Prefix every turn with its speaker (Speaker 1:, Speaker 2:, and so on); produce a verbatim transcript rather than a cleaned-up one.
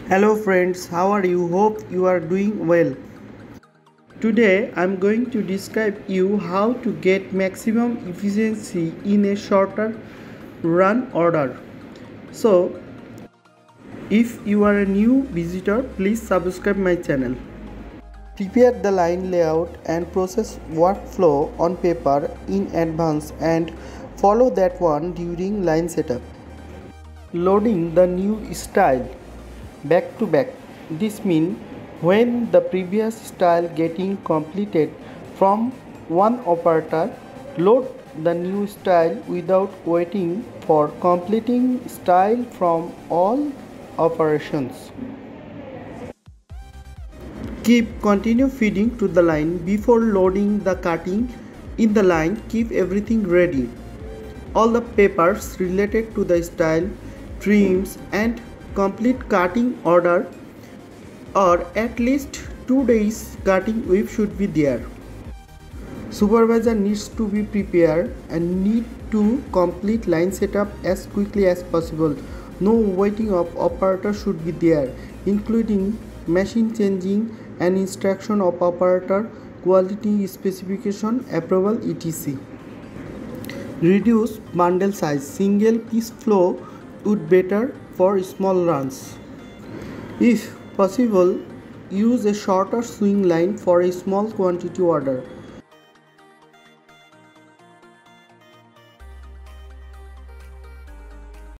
Speaker 1: Hello friends, how are you? Hope you are doing well. Today I am going to describe you how to get maximum efficiency in a shorter run order. So, if you are a new visitor, please subscribe my channel. Prepare the line layout and process workflow on paper in advance and follow that one during line setup. Loading the new style back to back. This means when the previous style getting completed from one operator, load the new style without waiting for completing style from all operations. Keep continue feeding to the line before loading the cutting in the line. Keep everything ready. All the papers related to the style, trims and complete cutting order, or at least two days cutting whip should be there. Supervisor needs to be prepared and need to complete line setup as quickly as possible. No waiting of operator should be there, including machine changing and instruction of operator, quality specification, approval, et cetera. Reduce bundle size. Single piece flow would better for small runs. If possible, use a shorter swing line for a small quantity order.